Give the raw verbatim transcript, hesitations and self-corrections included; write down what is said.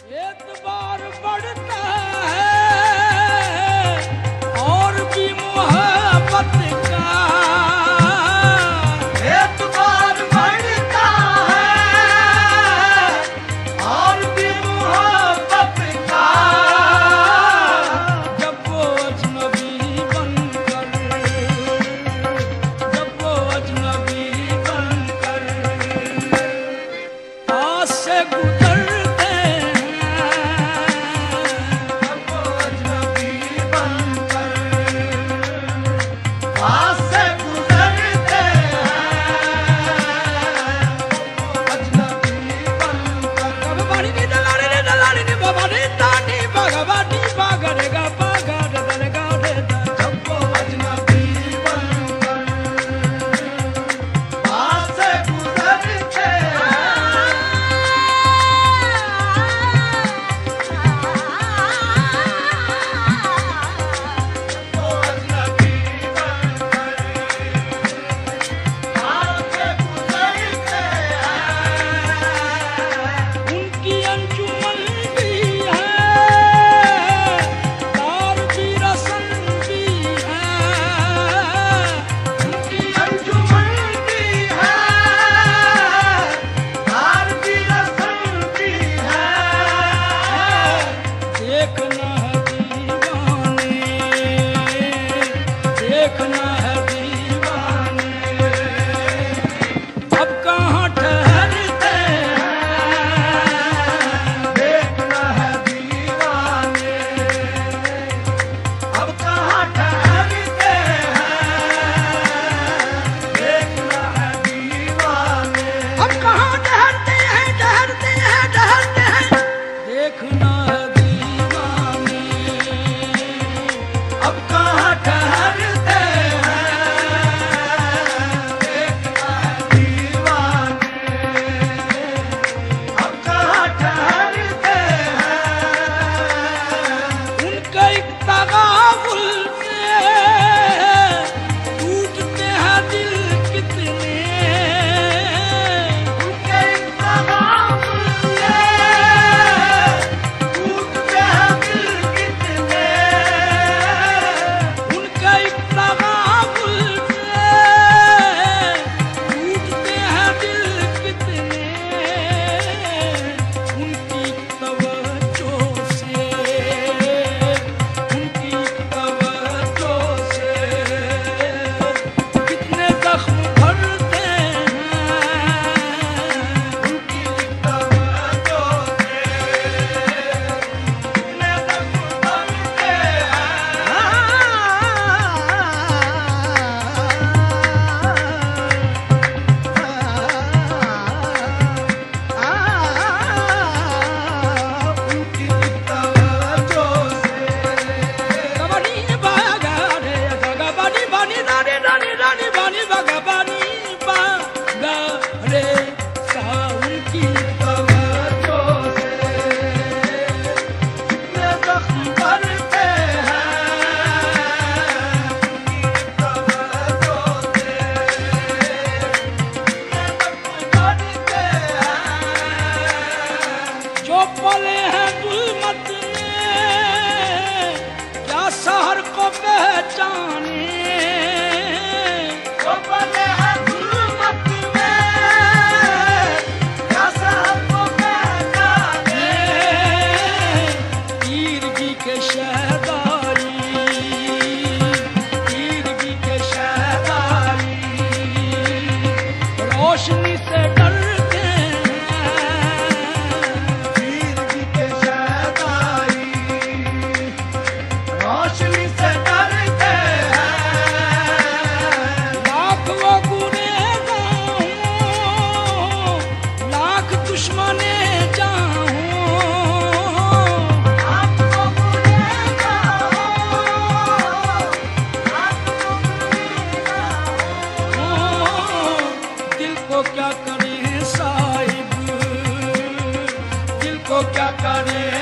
एतबार बढ़ता है और भी मोहब्बत का, एतबार बढ़ता है और भी मोहब्बत का, जब वो अजनबी बनकर, जब वो अजनबी बनकर पास से गुजरते पास से गुजरते अजनबी बनकर। कब बाड़ी नी दलाली नी दलाली नी बाबा नी तानी भगवानी बागर गा बागर दल गा रे दा। जब वो अजनबी बनकर पास से गुजरते उनकी अंजुमन भी है, तार भी रसन भी है, उनकी अंजुमन भी है, तार भी रसन भी है। देखना है दीवाने, देखना है दीवाने, अब कहाँ ठहरते देखना है दीवाने, अब कहाँ ठहरते हैं। देखना है दीवाने, अब कहाँ ठहरते हैं, ठहरते हैं, ठहरते हैं, देखना है दीवाने, अब कहाँ ठहरते हैं। देखना है दीवाने, अब कहाँ ठहरते हैं। उनका एक तगावुल से टूटते हैं दिल कितने, उनके तगावुल से टूटते हैं दिल कितने। उनका एक तगावुल से टूटते हैं दिल कितने, उनकी तवज्जो से, उनकी तवज्जो से कितने जख्म भरते हैं, उनकी तवज्जो से कितने दम भरते हैं। उनकी तवज्जो से गबनी बागा रे गगबनी बनी रानी रानी रानी बनी बगबनी बागा रे सा, उनकी तवज्जो से कितने जख्म भरते हैं। उनकी तवज्जो से कितने जख्म भरते हैं। जो पले हैं जुल्मत में क्या शहर को पहचाने, जो पले हैं जुल्मत में क्या शहर को पहचाने। तीरगी के शहदारी, तीरगी के शहदारी रोशनी से डरते हैं, तीरगी के शहदारी रोशनी से डरते हैं। लाख वो गुनहगार हों, लाख दुश्मने जाऊं, आपको गुनहगार हो, आपको गुनहगार हो। दिल को क्या करें साहिब, दिल को क्या करें